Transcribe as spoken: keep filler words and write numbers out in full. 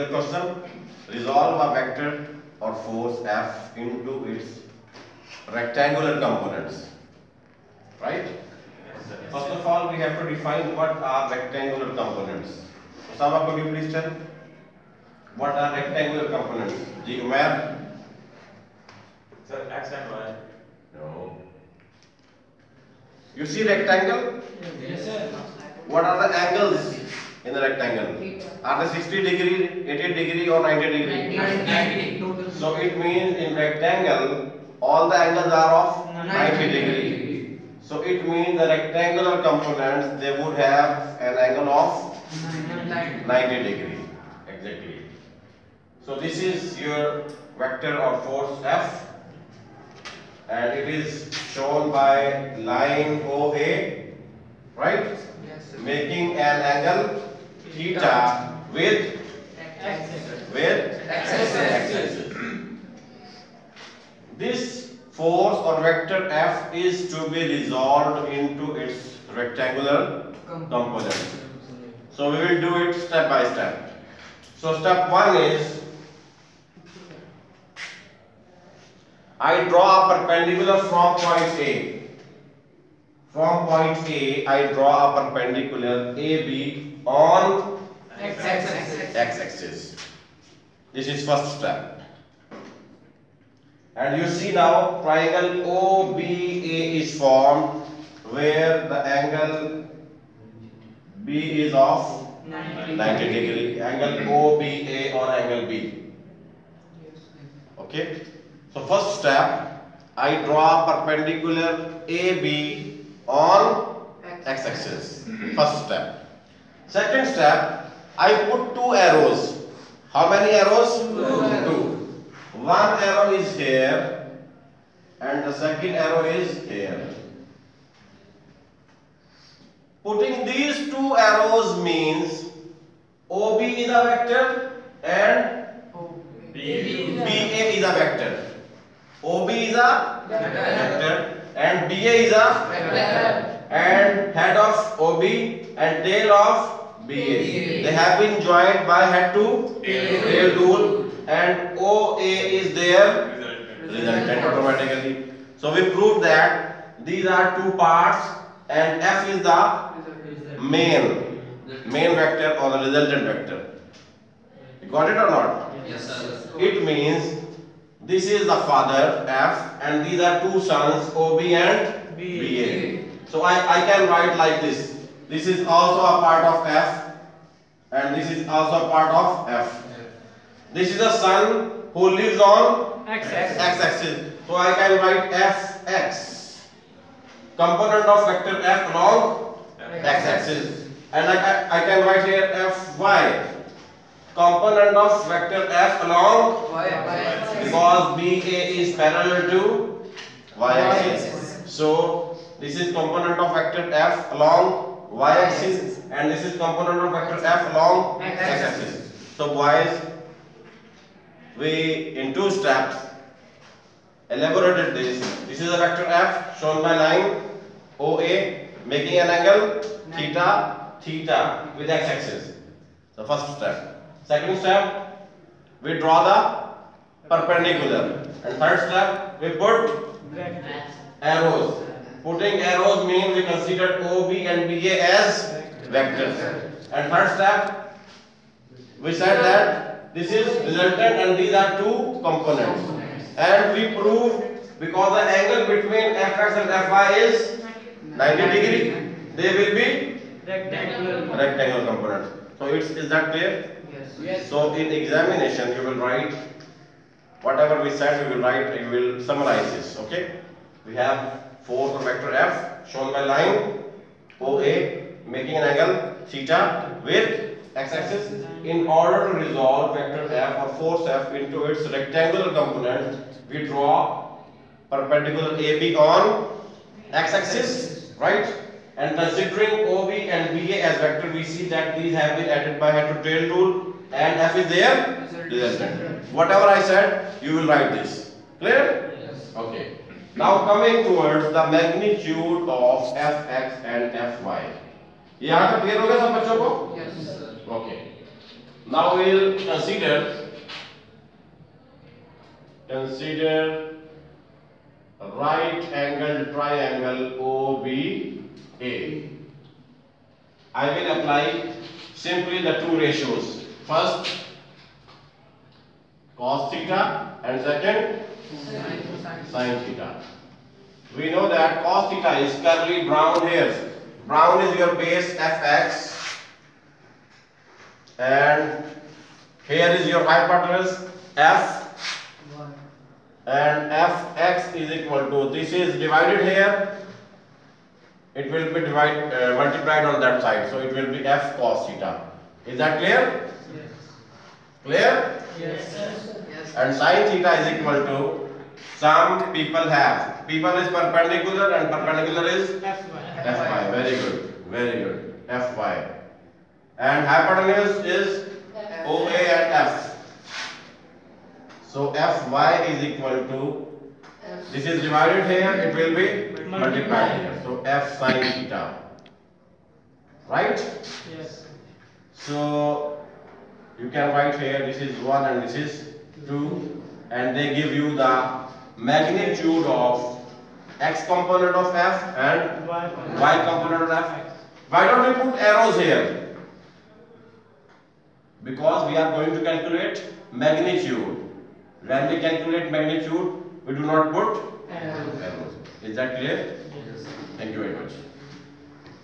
the question. Resolve a vector or force F into its rectangular components. Right? First of all, we have to define what are rectangular components. Sama, could you please tell? What are rectangular components? Ji, Umair? Sir, X and Y. No. You see rectangle? Yes, sir. What are the angles in the rectangle? Are they sixty degree, eighty degree or ninety degree? ninety. So it means in rectangle, all the angles are of ninety degree. So it means the rectangular components, they would have an angle of ninety degree. Exactly. So this is your vector or force F, and it is shown by line O A, right? Making an angle theta with with x-axis. This force or vector F is to be resolved into its rectangular component. So we will do it step by step. So step one is, I draw a perpendicular from point A. From point A, I draw a perpendicular A B on x-axis. This is first step. And you see now triangle O B A is formed where the angle B is of ninety degree. Angle O B A or angle B. Okay. So first step, I draw perpendicular A B on x-axis. First step. Second step, I put two arrows. How many arrows? Two. Two. One arrow is here and the second arrow is here. Putting these two arrows means O B is a vector and B A is a vector. O B is a vector and B A is a vector, and head of O B and tail of B A. They have been joined by head to tail tool, and O A is their resultant automatically. So we proved that these are two parts and F is the main main vector or the resultant vector. You got it or not? Yes, sir. It means this is the father F and these are two sons O B and B A. So I, I can write like this. This is also a part of F and this is also a part of F. This is a son who lives on x-axis. So I can write F X, component of vector F along x-axis. And I can, I can write here F Y, component of vector F along y-axis, because B A is parallel to y-axis. So this is component of vector F along y-axis and this is component of vector F along x-axis. So boys, we in two steps elaborated this. This is a vector F shown by line O A making an angle theta theta with x-axis. The first step. Second step, we draw the perpendicular. And third step, we put arrows. Putting arrows means we consider O B and B A as vectors. And third step, we said that this is resultant and these are two components. And we proved because the angle between F X and F Y is ninety degree, they will be rectangular, rectangular components. So it's, is that clear? Yes. So in examination you will write whatever we said, you will write, you will summarize this. Okay? We have force or vector F shown by line O A making an angle theta with x-axis. In order to resolve vector F or force F into its rectangular component, we draw perpendicular A B on x-axis, right? And considering O B and B A as vector, we see that these have been added by head to tail tool and F is their resultant. Whatever I said, you will write this. Clear? Yes. Okay. Now coming towards the magnitude of F X and F Y. यहाँ तक clear हो गया सब बच्चों को? Yes, sir. Okay. Now we will consider consider right angle triangle O B A. I will apply simply the two ratios. First cos theta and second sin theta. We know that cos theta is curly brown here. Brown is your base F X and here is your hypotenuse F and F X is equal to, this is divided here, it will be divide, uh, multiplied on that side, so it will be F cos theta. Is that clear? Yes. Clear? Yes, sir. Yes. And sin theta is equal to, some people have, people is perpendicular and perpendicular is F Y. F Y. Very good, very good. F Y. And hypotenuse is O A and F. So F Y is equal to, this is divided here, it will be multiplied here. So F sin theta. Right? Yes. So you can write here, this is one and this is two, and they give you the magnitude of x component of F and Y. y component of F. Why don't we put arrows here? Because we are going to calculate magnitude. When we calculate magnitude, we do not put Arrows. arrows. Is that clear? Yes. Thank you very much.